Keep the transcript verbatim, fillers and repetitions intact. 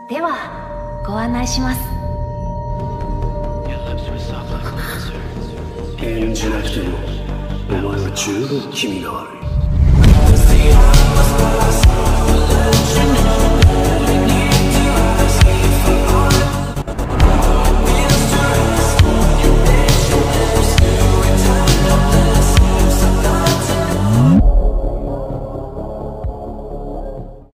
ではご案内します。 演じなくてもお前は十分気味が悪い。